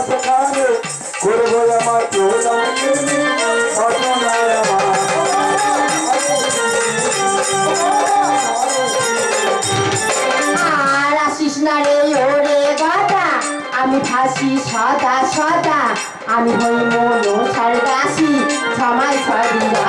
সেখানে করবো আমার প্রণাম অসনায় আমার আর আসিস না রে ওরে গাদা আমি ভাসি সদা সদা আমি হই মনসার দাসী সময় ছড়িয়া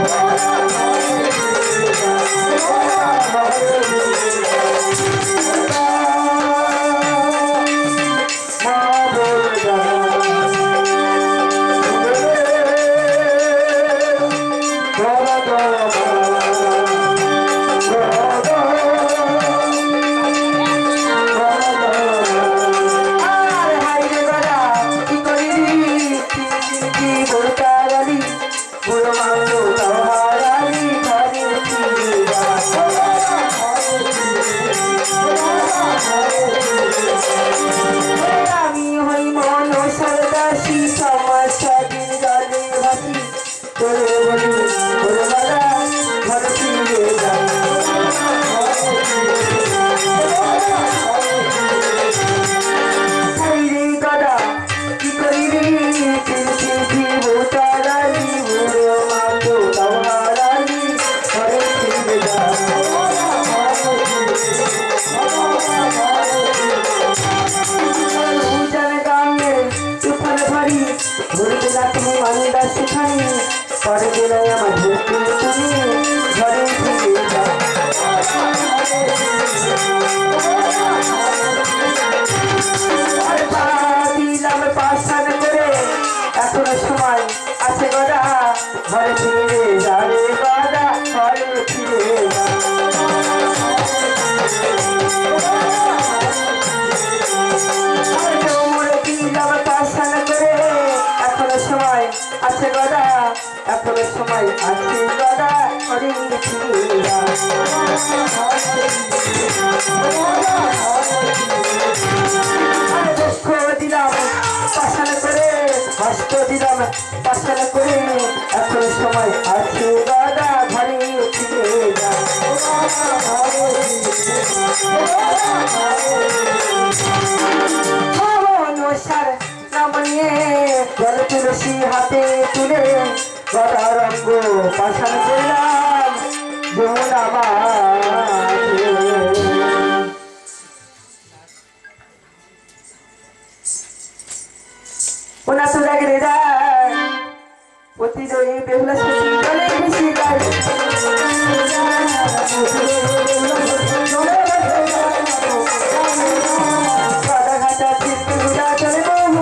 হাতে তুলে গদা রঙ্গ পাশান করলাম যমুনা মাঝে ওনা তো লাগে রে যায় প্রতিদয়ী বেহুলা সখী জলে ভেসে যায় গাদা ঘাটা চিত্তে গুলা চলে বহু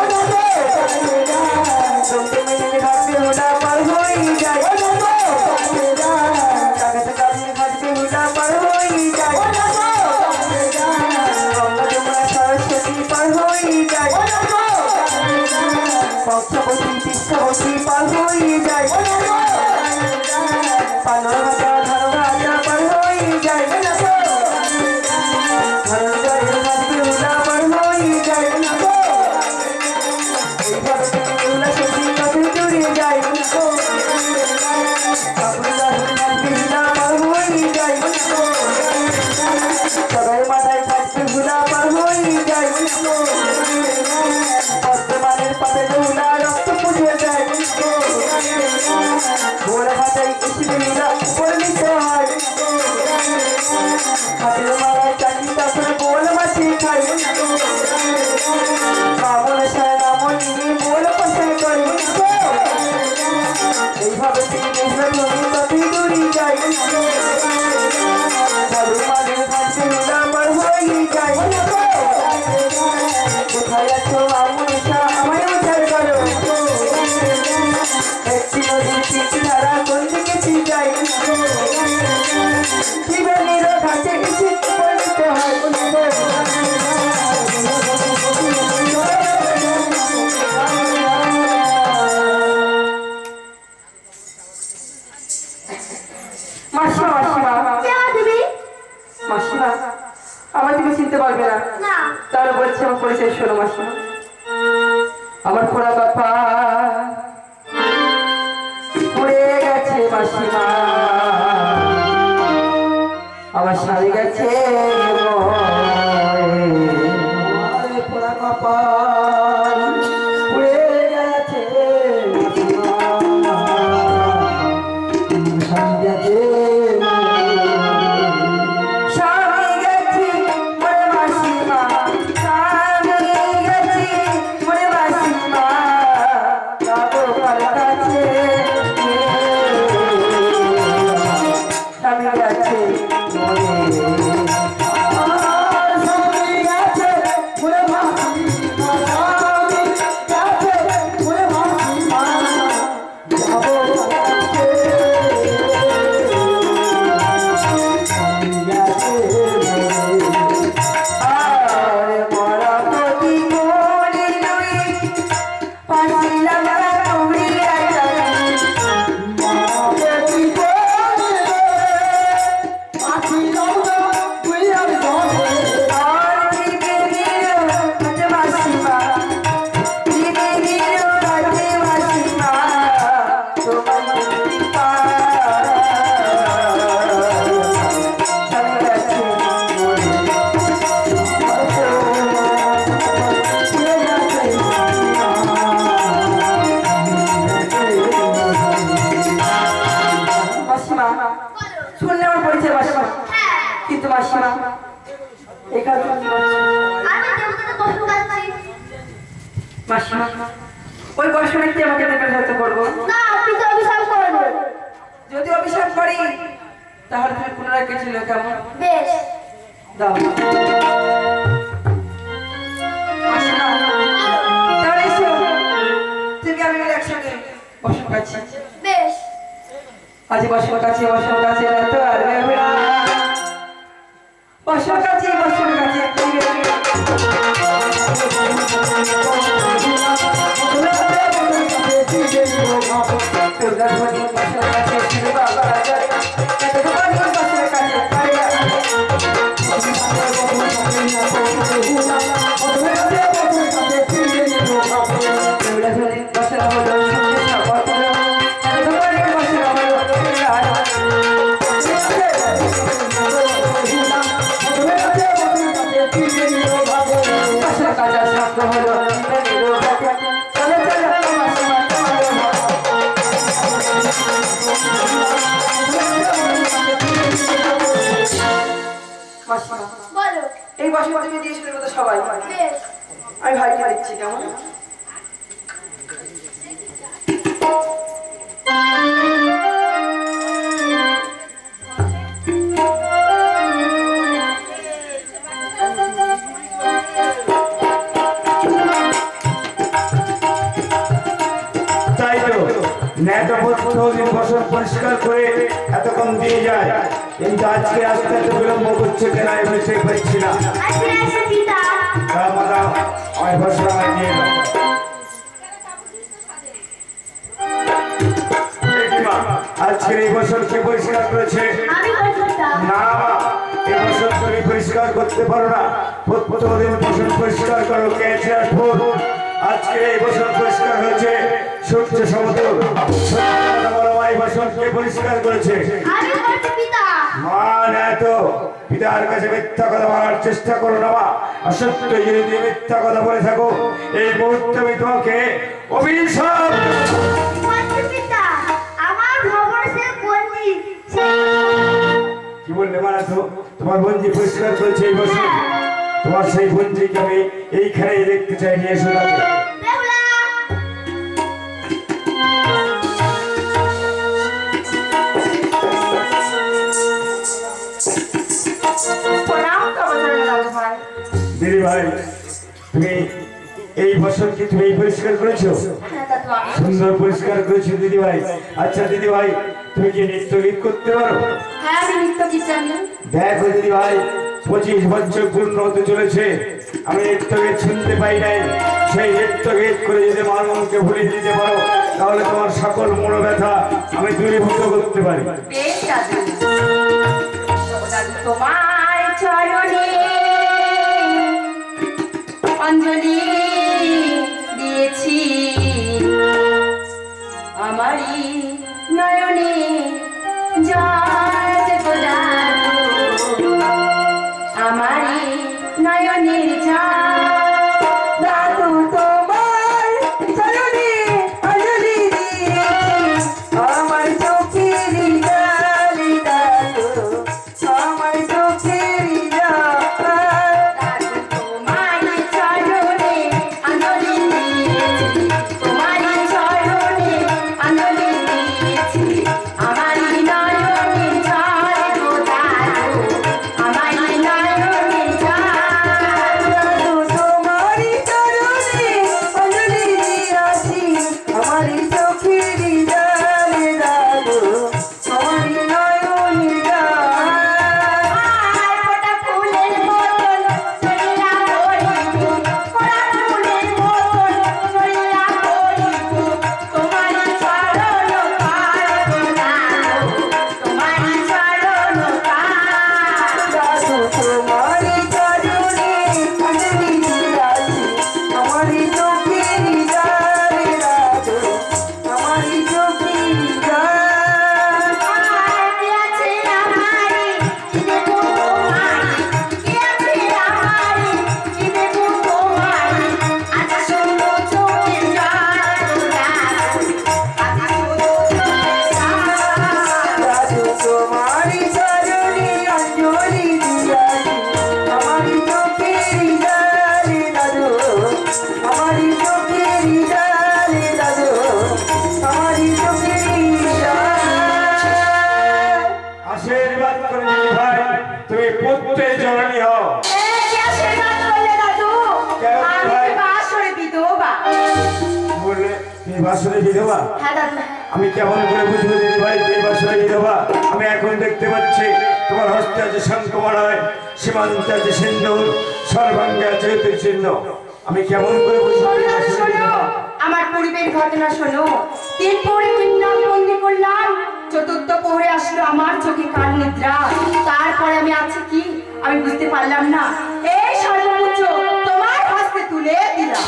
আমার শাড়ি গেছে পোড়া কপাল এখানে তুমি কি করছো? আমি দেবতাকে কষ্ট কাটছি। মাসিমা ওই কষ্ট নাকি আমাকে দেবে হতে করবো না, আপনি তো অভিশাপ করবেন। যদি অভিশাপ করি তাহলে তুমি পুনরায় গেছিল কেমন বেশ। দাও মাসিমা তাহলে এসো তুমি আমি মিলে একসঙ্গে বসন কাছে বেশ। আজ বসন কাছে তো আর বেহুলা বসন কাছে বলো। এই বসে তুমি দিয়েছিলে তো সবাই বেশ। আমি ভাইকে দিচ্ছি কেমন তাই তো প্রতিদিন বছর পরিষ্কার করে এতক্ষণ দিয়ে যায়, কিন্তু আজকে আসতে এত বিলম্ব করছে কেন আমি বুঝতে পারছি না। আজকে এসে পিতা। আমরা ওই বছর আমার নিয়ে যাও। আজকের এই বছর কে পরিষ্কার করেছে? আমি করছি পিতা। না মা, এই বছর তুমি পরিষ্কার করতে পারো না। প্রতিদিন বছর পরিষ্কার করো কে ফুল। আজকে এই বছর পরিষ্কার হয়েছে সূর্য সমতল। এই বছর কে পরিষ্কার করেছে? আমি করছি পিতা। মা না তো পিতার কাছে মিথ্যা কথা বলার চেষ্টা করো না মা। অসত্য যদি তুমি মিথ্যা কথা বলে থাকো এই মুহূর্তে আমি তোমাকে অভিশাপ করছি পিতা। আমার ভবনের বন্দি। কি বললে মারা তো তোমার বঞ্জি পরিষ্কার করেছে এই বছর। তোমার সেই বঞ্জিকে আমি এইখানেই দেখতে চাই, নিয়ে এসো তাকে। বেহুলা। দিদি ভাই, তুমি এই বছর কি তুমি পরিষ্কার করেছো? সুন্দর পরিষ্কার করেছো দিদি ভাই। আচ্ছা দিদি ভাই, তুমি কি নৃত্য গীত করতে পারো? হ্যাঁ, আমি নৃত্য গীত জানি। দেখো দিদি ভাই, 25 বছর পূর্ণ হতে চলেছে, আমি নৃত্য গীত শুনতে পাই নাই। সেই নৃত্য গীত করে যদি মানুষকে ভুলিয়ে দিতে পারো তাহলে তোমার সকল মনোব্যথা আমি দূরীভূত করতে পারি। বেশ দাদু। দাদু তোমার চরণে অঞ্জলি দিয়েছি, আমারই নয়নে জল গোদারু, আমারই নয়নের জল দাদু তোমার চরণে অঞ্জলি দিয়েছি, আমার চোখের জল দাদু, আমার চোখের জল দাদু তোমার চরণে বললে তুমি বাসরে বিধবা? হ্যাঁ দাদু। আমি কেমন করে বুঝবো দিদি ভাই তুমি বাসরে বিধবা? আমি এখন দেখতে পাচ্ছি তোমার হস্তে আছে শঙ্খমালয়, সীমান্তে আছে সিন্ধুর, সর্বাঙ্গে আছে ঋতুর চিহ্ন। আমি কেমন করে বুঝবো তুমি শোনো, বাসরে শোনো, বিধবা? আমার পূর্বের ঘটনা শোনো। 3 প্রহরে 3 রাত বন্দি করলাম, চতুর্থ প্রহরে আসলো আমার চোখে কাল নিদ্রা। তারপরে আমি আছি কি আমি বুঝতে পারলাম না, এই সর্বোচ্চ তোমার হস্তে তুলে দিলাম।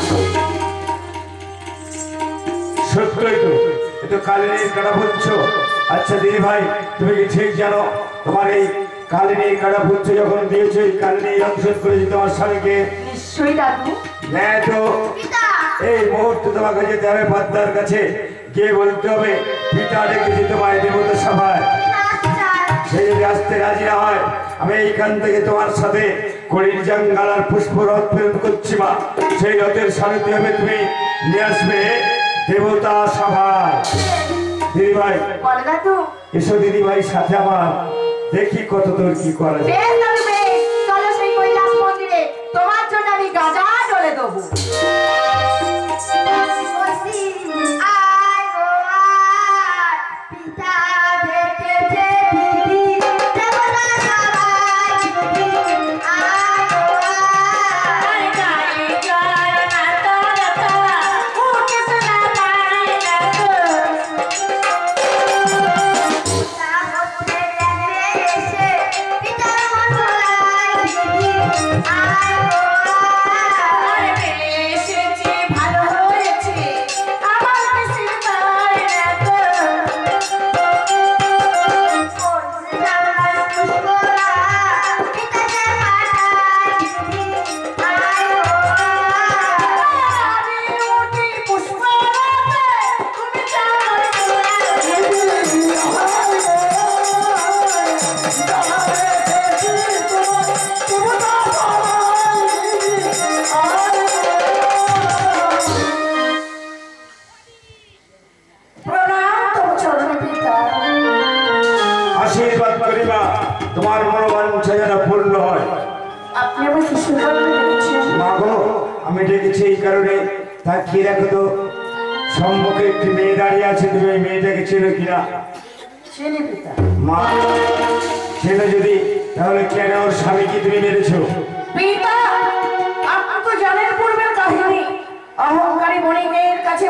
সত্যই তো, এ তো কালিনীর কাটা পুচ্ছ। আচ্ছা দিদি ভাই, তুমি কি ঠিক জানো তোমার এই কালিনীর কাটা পুচ্ছ যখন দিয়েছে, এই কালিনী রংসন করেছে তোমার স্বামীকে? নিশ্চয়ই দাদু। হ্যাঁ, তো এই মুহূর্তে তোমাকে যেতে হবে পদ্মার কাছে, গিয়ে বলতে হবে পিতা ডেকেছি তোমায় দেবতা সভায়। সে যদি আসতে রাজি না হয়, আমি এইখান থেকে তোমার সাথে কড়ির জঙ্গালার পুষ্প রথ প্রেরণ করছি মা। সেই রথের সারথি হবে তুমি, নিয়ে আসবে দেবতা সভায়। দিদি ভাই বলো দাদু। এসো দিদি ভাই সাথে আমার, দেখি কত তোর কি করা যায়। বেশ দাদু বেশ, চলো সেই কৈলাস মন্দিরে, তোমার জন্য আমি গাজা ডলে দেবো। আশীর্বাদ করিবা তোমার মনোবাঞ্ছা যেন পূর্ণ হয়। আপনি আমার শিশু মা গো, আমি ডেকেছি এই কারণে, তা কি রাখো তো সম্মুখে একটি মেয়ে দাঁড়িয়ে আছে, তুমি এই মেয়েটাকে চেনো কিনা? চিনি পিতা। মা চেনো যদি, তাহলে কেন ওর স্বামীকে তুমি মেরেছো? পিতা, আপনি তো জানেন পূর্বের কাহিনী। অহংকারী বণিকের কাছে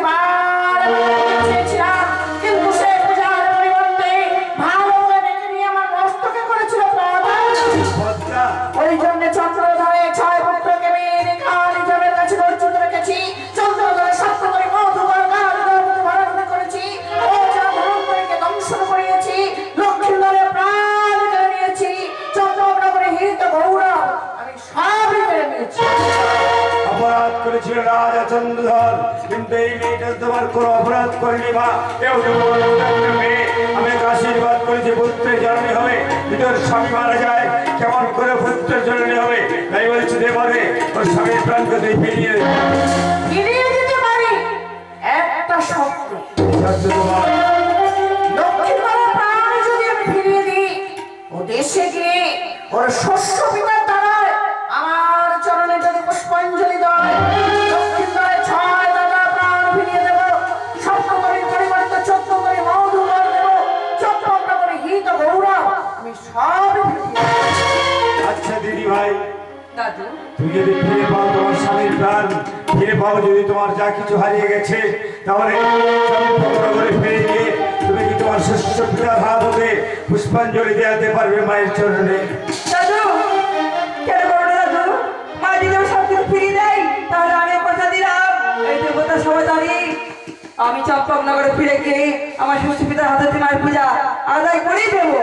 চেয়েছিলাম, কিন্তু সে পূজার পরিবর্তে ভালো মেয়েকে নিয়ে আমার মস্তকে করেছিল পদ্মা, ওই জন্য চন্দ্রধরে 6 পুত্রকে মেয়ে রেখা নিজের কাছে ধৈর্য রেখেছি। চন্দ্রধরে 7 করে মধুকর ভাড়া করেছি। ও যা ধর্মকে দংশন করিয়েছি, লক্ষ্মীধরে প্রাণ কেড়ে নিয়েছি। চন্দ্রনগরে হিত গৌরব আমি সবই কেড়ে নিয়েছি। অপরাধ করেছিল রাজা চন্দ্রধর, কিন্তু এই মেয়েটা তোমার কোনো অপরাধ করেনি মা। কেউ মেয়ে, আমি এক আশীর্বাদ করেছি পুত্রের জননী হবে। যদি ওর স্বামী মারা যায়, কেমন করে পুত্রের জননী হবে? তাই বলছি দেবরে ওর স্বামীর প্রাণকে তুই ফিরিয়ে দে। ফিরিয়ে দিতে পারি একটা শর্ত। সত্য তোমার লক্ষ্মীধরের প্রাণ যদি আমি ফিরিয়ে দিই, ও দেশে গিয়ে ওর শস্য পিতার দ্বারায় আমার চরণে যদি পুষ্পাঞ্জলি দেয়, লক্ষ্মীধরের 6 দাদা প্রাণ ফিরিয়ে দেব। সপ্তমীর পরিবর্তে 14 মধুকর দেব। 14 হিত গৌরব আমি সব ফিরিয়ে দেব। আচ্ছা দিদি ভাই, দাদু, তুমি যদি ফিরে পাও তোমার স্বামীর প্রাণ, ফিরে পাও যদি তোমার যা কিছু হারিয়ে গেছে, তাহলে চন্দ্রনগরে ফিরে গিয়ে তুমি কি তোমার শস্য পিতার হাত হতে পুষ্পাঞ্জলি দেওয়াতে পারবে মায়ের চরণে? দাদু কেন করো না দাদু? মা যদি আমার সব কিছু ফিরিয়ে দেয়, তাহলে আমি কথা দিলাম এই দেবতা সমাদারি আমি চম্পকনগরে ফিরে গিয়ে আমার শ্বশুর পিতার হাতে মায়ের পূজা আদায় করেই দেবো।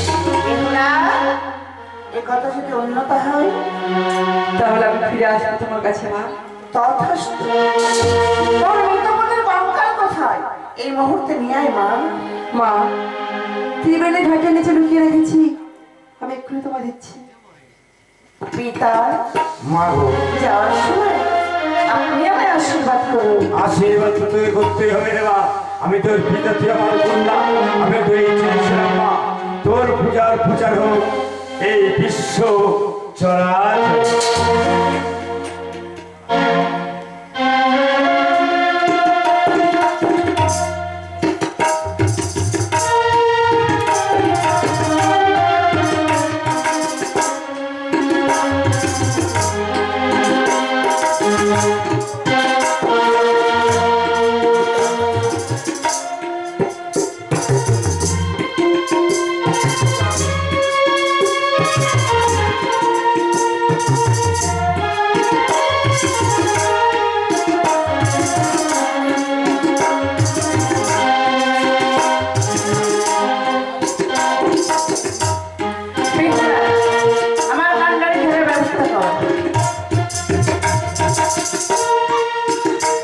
এ কথা যদি অন্যতা হয়, তাহলে আমি ফিরে আসবো তোমার কাছে মা। তথাস্তু। তোর মৃতপদের কঙ্কাল কোথায়? এই মুহূর্তে নিয়ে আয় মা। মা, ত্রিবেণী ঘাটের নিচে লুকিয়ে রেখেছি, আমি এক্ষুনি তোমায় দিচ্ছি। পিতা, মা গো, যাওয়ার সময় আপনি আমায় আশীর্বাদ করুন। আশীর্বাদ তো তোকে করতেই হবে রে মা। আমি তোর পিতা, তুই আমার কন্যা। আমি তো এই চেয়েছিলাম মা, তোর পূজার প্রচার হোক এই বিশ্ব চরাচর।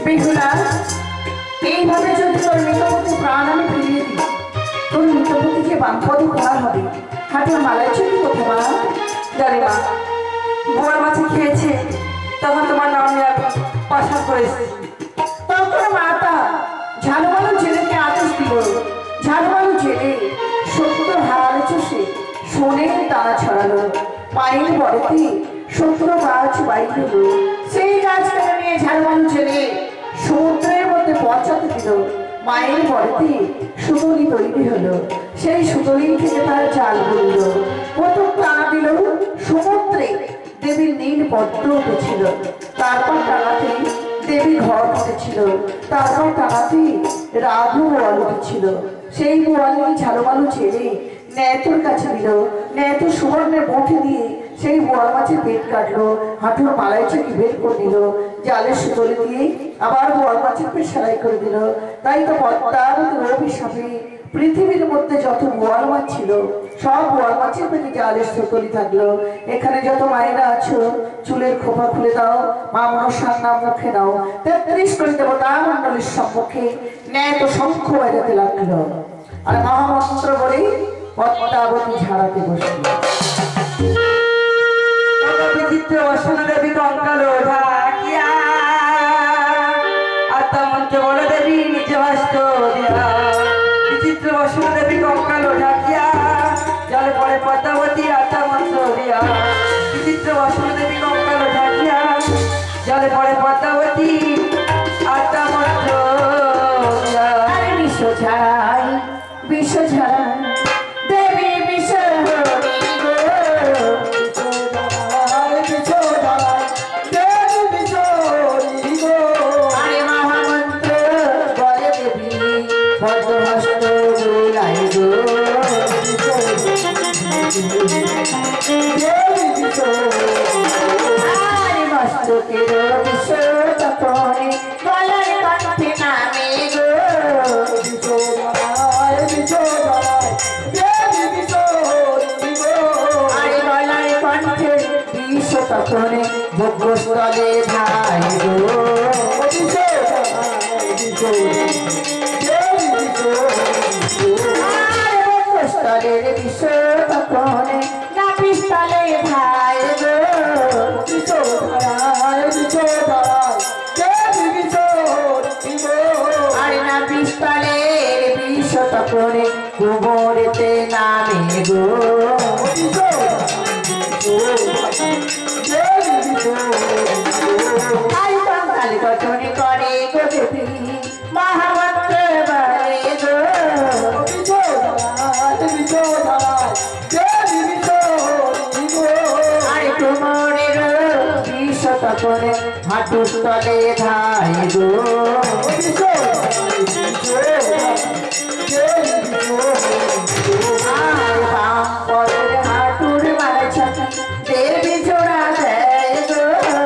বেহুলা, এইভাবে যদি তোর মৃতপতি প্রাণ আমি ফিরিয়ে দিই, তোর মৃতপতিকে বামপদে করা হবে। হাতের মালায় চুরি কোথায় মা? জানি মা, ভোর মাছে খেয়েছে, তখন তোমার নাম নিয়ে আমি পাশা করেছি। তখন মাতা ঝালুমালু জেলেকে আদেশ দিল। ঝালুমালু জেলে 70 হারালে চষে সোনের তারা ছড়ালো। পায়ের বড়তে 70 গাছ বাইর হলো। সেই গাছ কেটে নিয়ে ঝালুমালু জেলে সমুদ্রের মধ্যে পৌঁছাতে দিল। মায়ের বড়তে সুতলি তৈরি হলো। সেই সুতলি থেকে তার জাল বলল। প্রথম টানা দিল সমুদ্রে, দেবীর নীল পদ্ম উঠেছিল। তারপর টানাতে দেবী ঘর উঠেছিল। তারপর টানাতে রাধু বোয়াল উঠেছিল। সেই বোয়ালকে ঝালুমালু ছেড়ে ন্যায়তোর কাছে দিল। ন্যায়তো সুবর্ণের বঁটি দিয়ে সেই বোয়াল মাছের পেট কাটলো। হাঁটুর মালায় চুকি বের করে দিল। জালের সুতলি দিয়ে আবার বোয়াল মাছের পেট সেলাই করে দিল। তাই তো পদ্মাবতী অভিশাপে পৃথিবীর মধ্যে যত বোয়াল মাছ ছিল সব বোয়াল মাছের পেটে জালের সুতলি থাকলো। এখানে যত মায়েরা আছো, চুলের খোপা খুলে দাও, মা মনসার নাম মুখে নাও। 33 কোটি দেবতা মণ্ডলীর সম্মুখে ন্যায় তো শঙ্খ বাজাতে লাগলো। আর মহামন্ত্র বলে পদ্মাবতী ঝাড়াতে বসলো। বিচিত্র বসন দেবী কঙ্কাল ঢাকিয়া, আত্মমন্ত্র বড় দেবী নিজ হস্ত দিয়া। বিচিত্র বসন দেবী কঙ্কাল ঢাকিয়া, জল পড়ে পদ্মাবতী আত্মমন্ত্র দিয়া। বিচিত্র বসন দেবী কঙ্কাল ঢাকিয়া, জলে পড়ে পদ্মাবতী আত্মমন্ত্র দিয়া। আরে বিশ্ব ছাড়াই, বিশ্ব ছাড়াই দেবী বিশ্ব হরি গো। আরে মহামন্ত্র বলে দেবী পদ্মহস্ত বোলাই গো। আরে মস্তকের বিশ্ব তপনে গলার কণ্ঠে নামে গো। আরে গলার কণ্ঠে বিশ্ব তপনে ভোগস্থলে ধাই গো। আরে ভোগস্থলের বিশ্ব তপনে নাভিস্থলে ধাই গো। আরে নাভিস্থলের বিশ্ব তপনে কুমোরেতে নামে গো। আরে কঙ্কাল গঠনে করে গো দেবী মহামন্ত্র বলে গো। আরে কুমোরের বিশ্ব তপনে হাঁটুর তলে ধাই গো। আর বাম পদের হাঁটুর মাঝখানে দেবী জোড়া দেয় গো।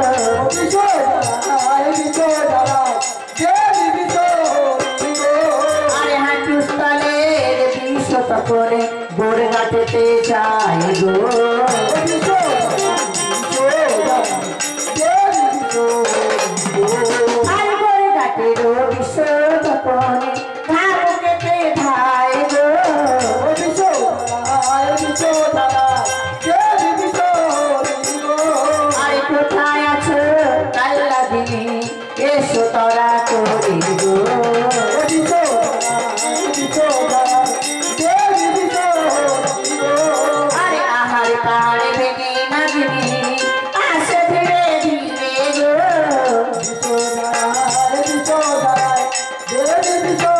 আরে হাঁটুর তলের বিশ্ব তপনে গোড় কাটেতে যায় গো। আর গোড় কাটের বিশ্ব তপনে ধারকেতে ধায় গো। আরে কোথায় আছো কাল্লা দিনে এসো তোরা করে গো। আরে আহার পাহাড়ে ভেঙে নাগিনি আসে ধীরে ধীরে গো।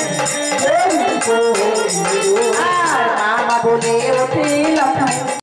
আর মামা বলে ওঠে লক্ষ্মণ